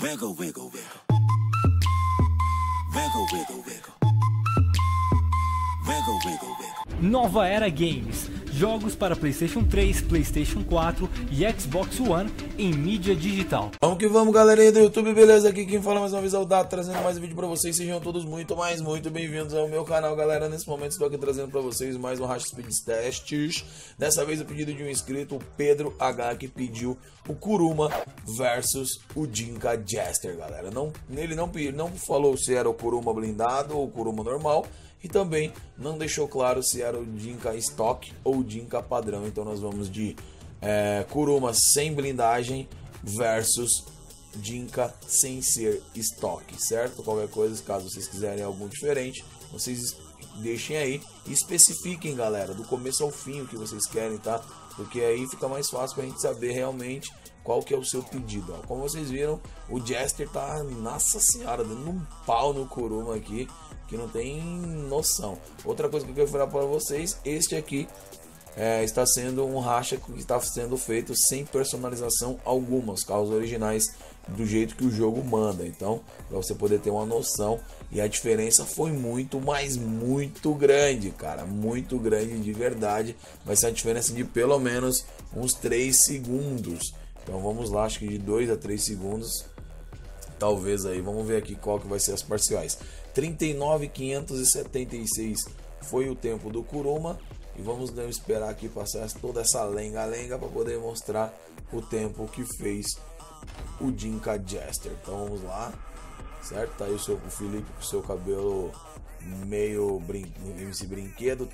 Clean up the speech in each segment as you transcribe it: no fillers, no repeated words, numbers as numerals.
Wiggle, wiggle, wiggle. Wiggle, wiggle, wiggle. Wiggle, wiggle, wiggle. Nova Era Games. Jogos para PlayStation 3, PlayStation 4 e Xbox One em mídia digital. Vamos que vamos, galerinha do YouTube, beleza? Aqui quem fala mais uma vez é o Dato, trazendo mais um vídeo pra vocês. Sejam todos muito bem-vindos ao meu canal, galera. Nesse momento estou aqui trazendo pra vocês mais um Racha Speed Tests. Dessa vez o pedido de um inscrito, o Pedro H, que pediu o Kuruma versus o Jinka Jester, galera. Ele não falou se era o Kuruma blindado ou o Kuruma normal. E também não deixou claro se era o Jinka Stock ou o Jinka padrão. Então nós vamos de Kuruma sem blindagem versus Jinka sem ser Stock, certo? Qualquer coisa, caso vocês quiserem algo diferente, vocês deixem aí e especifiquem, galera, do começo ao fim o que vocês querem, tá? Porque aí fica mais fácil pra gente saber realmente qual que é o seu pedido. Ó, como vocês viram, o Jester tá, nossa senhora, dando um pau no Kuruma aqui, que não tem noção. Outra coisa que eu quero falar para vocês, este aqui está sendo um racha que está sendo feito sem personalização alguma, os carros originais do jeito que o jogo manda. Então, para você poder ter uma noção, e a diferença foi muito, mas muito grande, cara, muito grande de verdade. Vai ser uma diferença de pelo menos uns 3 segundos. Então vamos lá, acho que de 2 a 3 segundos. Talvez aí, vamos ver aqui qual que vai ser as parciais. 39.576 foi o tempo do Kuruma. E vamos esperar aqui passar toda essa lenga-lenga para poder mostrar o tempo que fez o Jinka Jester. Então vamos lá, certo? Tá aí o Felipe com o seu cabelo meio MC Brinquedo.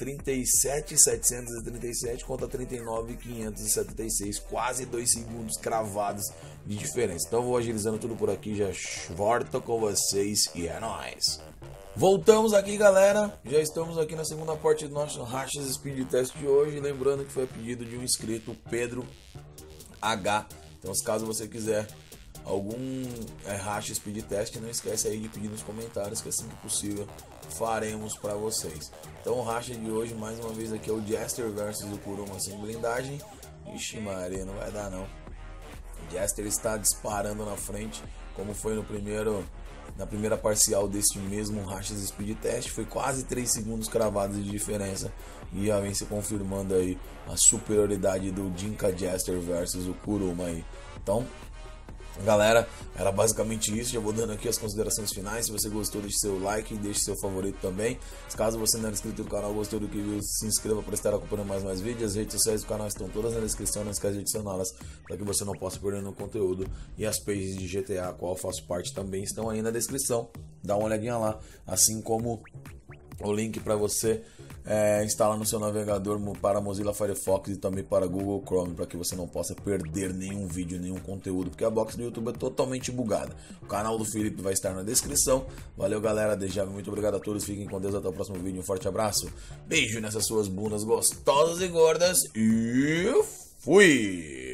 37.737 contra 39.576, quase 2 segundos cravados de diferença. Então vou agilizando tudo por aqui, já volto com vocês e é nóis. Voltamos aqui, galera, já estamos aqui na segunda parte do nosso Racha Speed Test de hoje. Lembrando que foi a pedido de um inscrito, Pedro H. Então, se caso você quiser algum Racha Speed Test, não esquece aí de pedir nos comentários, que assim que possível faremos para vocês. Então o Racha de hoje, mais uma vez aqui, é o Jester versus o Kuruma sem blindagem. Ixi Maria, não vai dar não. O Jester está disparando na frente, como foi na primeira parcial deste mesmo Racha Speed Test. Foi quase 3 segundos cravados de diferença, e já vem se confirmando aí a superioridade do Jinka Jester versus o Kuruma aí. Então, galera, era basicamente isso. Já vou dando aqui as considerações finais. Se você gostou, deixe seu like e deixe seu favorito também. Caso você não é inscrito no canal, gostou do que viu, se inscreva para estar acompanhando mais vídeos. As redes sociais do canal estão todas na descrição, não esquece de adicioná-las para que você não possa perder nenhum conteúdo. E as pages de GTA, a qual eu faço parte, também estão aí na descrição. Dá uma olhadinha lá, assim como o link para você instalar no seu navegador para Mozilla Firefox e também para Google Chrome, para que você não possa perder nenhum vídeo, nenhum conteúdo, porque a box do YouTube é totalmente bugada. O canal do Felipe vai estar na descrição. Valeu, galera, desde já, muito obrigado a todos, fiquem com Deus, até o próximo vídeo, um forte abraço, beijo nessas suas bundas gostosas e gordas e fui!